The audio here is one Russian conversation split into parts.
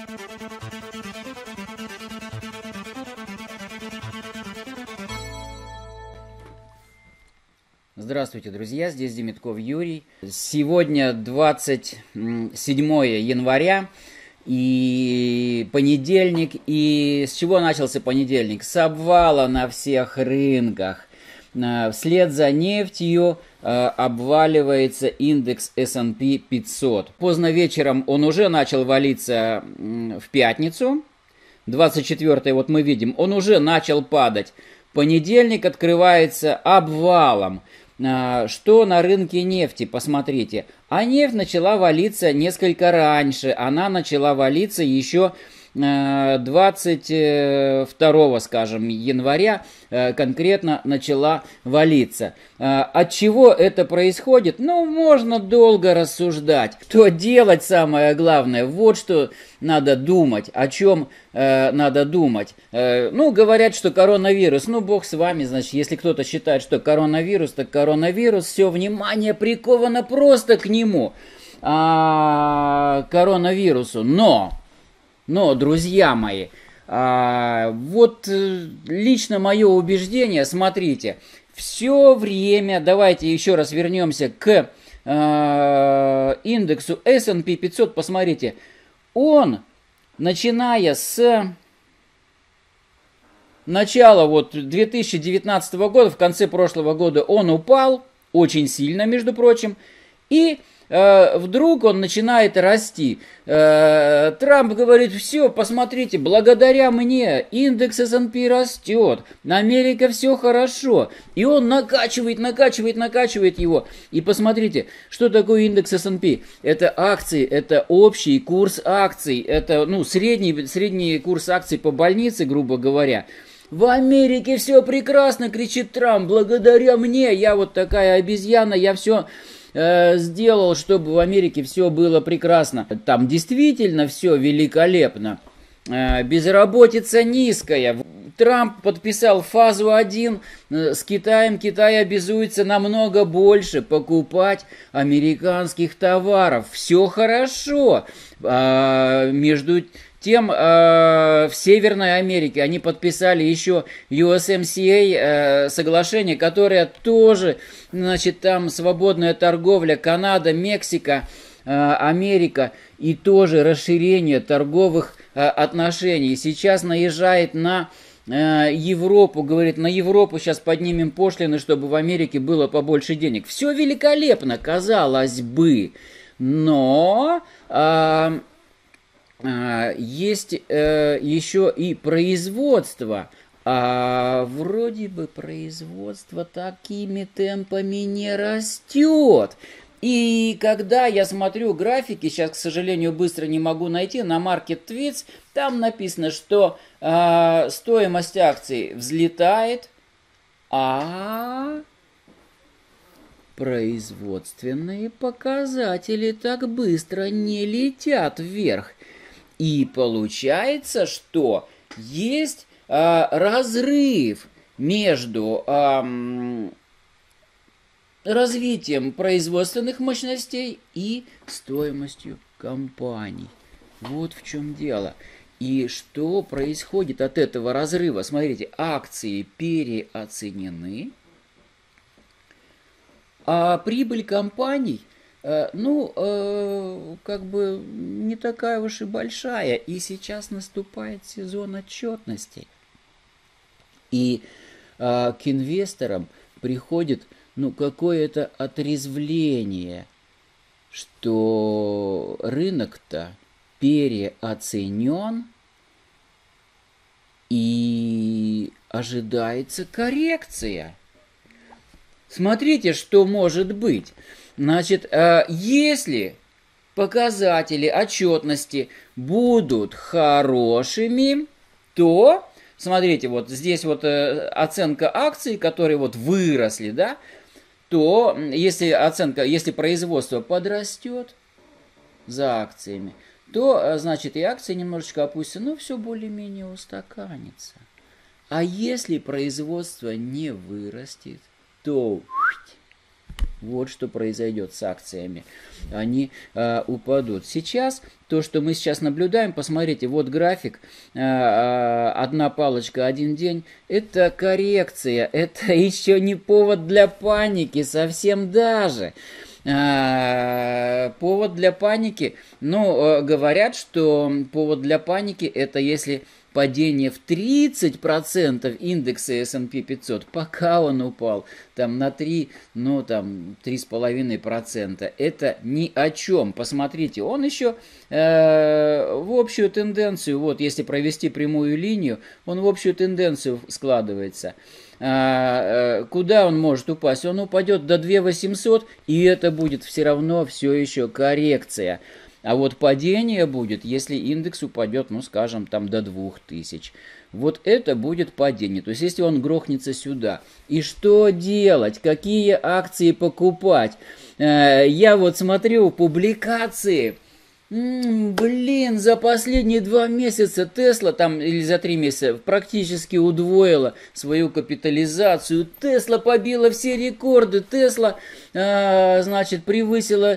Здравствуйте, друзья, здесь Демитков Юрий. Сегодня 27 января и понедельник. И с чего начался понедельник? С обвала на всех рынках. Вслед за нефтью обваливается индекс S&P 500. Поздно вечером он уже начал валиться в пятницу. 24-й, вот мы видим, он уже начал падать. Понедельник открывается обвалом. Что на рынке нефти, посмотрите. А нефть начала валиться несколько раньше. Она начала валиться еще 22, скажем, января конкретно начала валиться. От чего это происходит? Ну, можно долго рассуждать. Что делать, самое главное, вот что надо думать, о чем надо думать. Ну, говорят, что коронавирус, ну, бог с вами, значит, если кто-то считает, что коронавирус, так коронавирус, все, внимание приковано просто к нему, коронавирусу, но, друзья мои, вот лично мое убеждение, смотрите, все время, давайте еще раз вернемся к индексу S&P 500, посмотрите, он, начиная с начала вот 2019 года, в конце прошлого года он упал, очень сильно, между прочим, и вдруг он начинает расти. Трамп говорит: все, посмотрите, благодаря мне индекс S&P растет, Америка все хорошо. И он накачивает его. И посмотрите, что такое индекс S&P? Это акции, это общий курс акций, это средний курс акций по больнице, грубо говоря. В Америке все прекрасно, кричит Трамп, благодаря мне, я вот такая обезьяна, я все сделал, чтобы в Америке все было прекрасно. Там действительно все великолепно. Безработица низкая. Трамп подписал фазу 1 с Китаем. Китай обязуется намного больше покупать американских товаров. Все хорошо. Между тем, в Северной Америке они подписали еще USMCA соглашение, которое тоже, значит, там свободная торговля, Канада, Мексика, Америка, и тоже расширение торговых отношений. Сейчас наезжает на Европу, говорит, на Европу сейчас поднимем пошлины, чтобы в Америке было побольше денег. Все великолепно, казалось бы, но есть еще и производство. Вроде бы производство такими темпами не растет. И когда я смотрю графики, сейчас, к сожалению, быстро не могу найти, на Market Tweets, там написано, что стоимость акций взлетает, а производственные показатели так быстро не летят вверх. И получается, что есть разрыв между развитием производственных мощностей и стоимостью компаний. Вот в чем дело. И что происходит от этого разрыва? Смотрите, акции переоценены, а прибыль компаний, как бы не такая уж и большая. И сейчас наступает сезон отчетностей. И к инвесторам приходит какое-то отрезвление, что рынок-то переоценен и ожидается коррекция. Смотрите, что может быть. Значит, если показатели отчетности будут хорошими, то, смотрите, вот здесь вот оценка акций, которые вот выросли, да, то если производство подрастет за акциями, то, значит, и акции немножечко опустятся, но все более-менее устаканится. А если производство не вырастет, то Вот что произойдет с акциями. Они упадут. Сейчас, то, что мы сейчас наблюдаем, посмотрите, вот график, одна палочка, один день, это коррекция, это еще не повод для паники, совсем даже. Повод для паники, ну, говорят, что повод для паники это если падение в 30% индекса S&P 500, пока он упал там на 3, ну там 3,5%, это ни о чем. Посмотрите, он еще в общую тенденцию, вот если провести прямую линию, он в общую тенденцию складывается. Куда он может упасть? Он упадет до 2800, и это будет все равно все еще коррекция. А вот падение будет, если индекс упадет, ну, скажем, там до 2000. Вот это будет падение. То есть, если он грохнется сюда. И что делать? Какие акции покупать? Я вот смотрю публикации. Блин, за последние 2 месяца Тесла, там, или за 3 месяца, практически удвоила свою капитализацию. Тесла побила все рекорды. Тесла, значит, превысила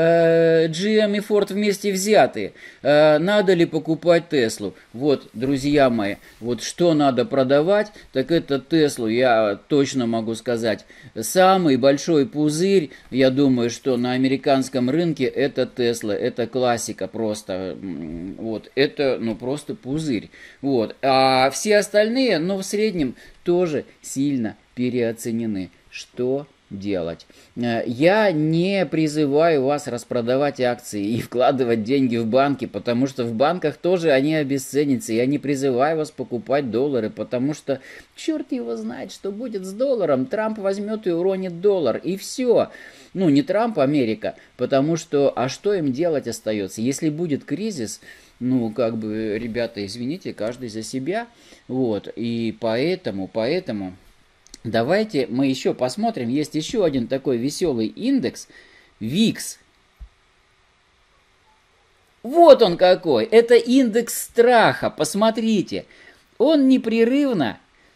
GM и Ford вместе взятые. Надо ли покупать Теслу? Вот, друзья мои, вот что надо продавать, так это Теслу, я точно могу сказать. Самый большой пузырь, я думаю, что на американском рынке это Тесла, это классика просто. Вот, это, ну, просто пузырь. Вот, а все остальные, ну, в среднем тоже сильно переоценены. Что делать? Я не призываю вас распродавать акции и вкладывать деньги в банки, потому что в банках тоже они обесценятся. Я не призываю вас покупать доллары, потому что черт его знает, что будет с долларом. Трамп возьмет и уронит доллар, и все. Ну, не Трамп, Америка, потому что, а что им делать остается? Если будет кризис, ну, как бы, ребята, извините, каждый за себя. Вот, и поэтому... Давайте мы еще посмотрим. Есть еще один такой веселый индекс. VIX. Вот он какой. Это индекс страха. Посмотрите. Он непрерывно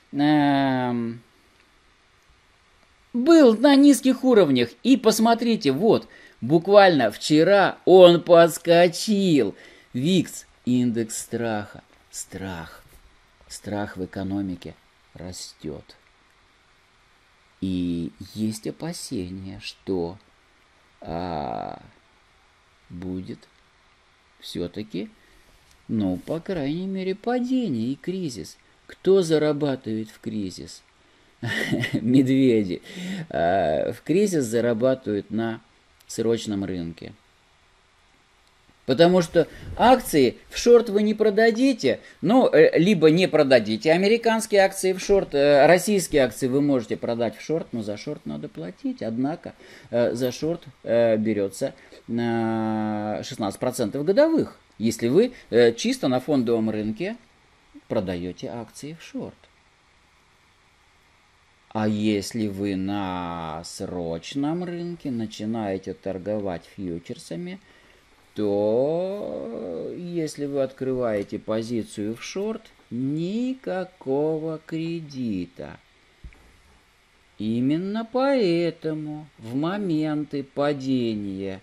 был на низких уровнях. И посмотрите, вот, буквально вчера он подскочил. VIX. Индекс страха. Страх. Страх в экономике растет. И есть опасения, что будет все-таки, ну, по крайней мере, падение и кризис. Кто зарабатывает в кризис? Медведи. В кризис зарабатывают на срочном рынке. Потому что акции в шорт вы не продадите, ну, либо не продадите американские акции в шорт, российские акции вы можете продать в шорт, но за шорт надо платить. Однако за шорт берется 16% годовых, если вы чисто на фондовом рынке продаете акции в шорт. А если вы на срочном рынке начинаете торговать фьючерсами, то если вы открываете позицию в шорт, никакого кредита. Именно поэтому в моменты падения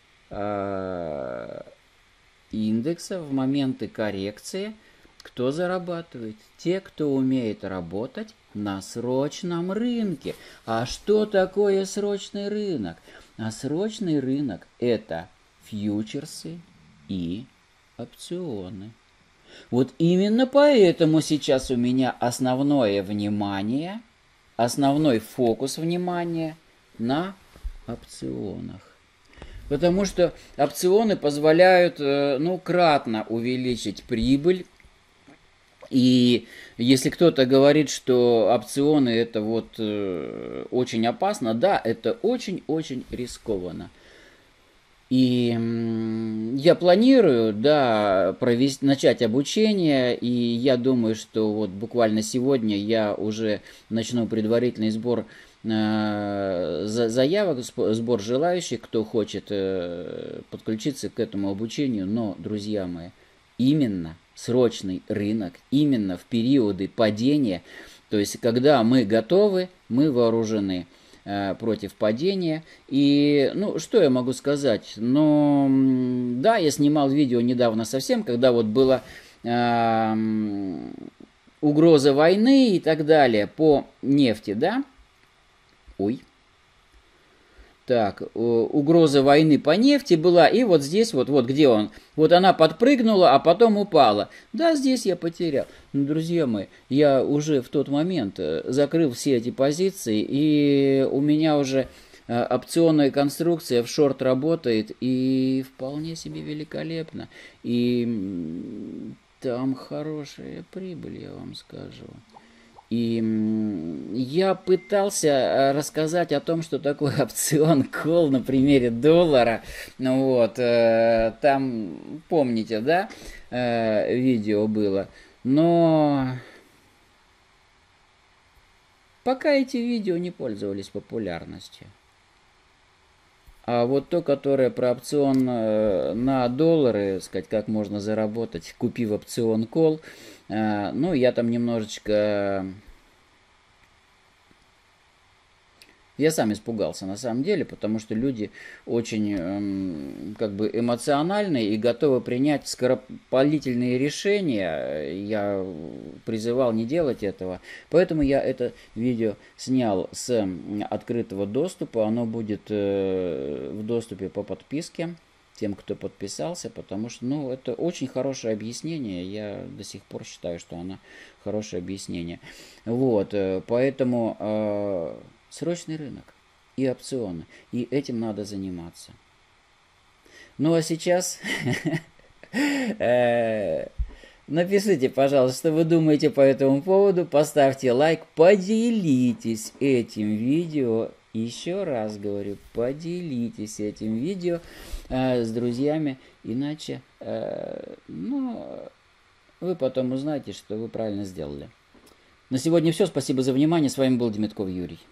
индекса, в моменты коррекции, кто зарабатывает? Те, кто умеет работать на срочном рынке. А что такое срочный рынок? А срочный рынок – это фьючерсы и опционы. Вот именно поэтому сейчас у меня основное внимание, основной фокус внимания на опционах. Потому что опционы позволяют, ну, кратно увеличить прибыль. И если кто-то говорит, что опционы это вот очень опасно, да, это очень-очень рискованно. И я планирую, да, начать обучение, и я думаю, что вот буквально сегодня я уже начну предварительный сбор заявок, сбор желающих, кто хочет подключиться к этому обучению. Но, друзья мои, именно срочный рынок, именно в периоды падения, то есть когда мы готовы, мы вооружены. против падения. И, ну, что я могу сказать? Ну, да, я снимал видео недавно совсем, когда вот была угроза войны и так далее по нефти, да? Ой. Так, угроза войны по нефти была, и вот здесь, вот где он. Вот она подпрыгнула, а потом упала. Да, здесь я потерял. Ну, друзья мои, я уже в тот момент закрыл все эти позиции, и у меня уже опционная конструкция в шорт работает, и вполне себе великолепно. И там хорошая прибыль, я вам скажу. И я пытался рассказать о том, что такое опцион call на примере доллара. Ну вот, там, помните, да, видео было. Но пока эти видео не пользовались популярностью. А вот то, которое про опцион на доллары, сказать, как можно заработать, купив опцион call, ну, я там немножечко... Я сам испугался на самом деле, потому что люди очень как бы эмоциональные и готовы принять скоропалительные решения. Я призывал не делать этого. Поэтому я это видео снял с открытого доступа. Оно будет в доступе по подписке тем, кто подписался, потому что, ну, это очень хорошее объяснение. Я до сих пор считаю, что оно хорошее объяснение. Вот, поэтому... Срочный рынок и опционы. И этим надо заниматься. Ну а сейчас напишите, пожалуйста, что вы думаете по этому поводу. Поставьте лайк, поделитесь этим видео. Еще раз говорю, поделитесь этим видео с друзьями. Иначе вы потом узнаете, что вы правильно сделали. На сегодня все. Спасибо за внимание. С вами был Демятков Юрий.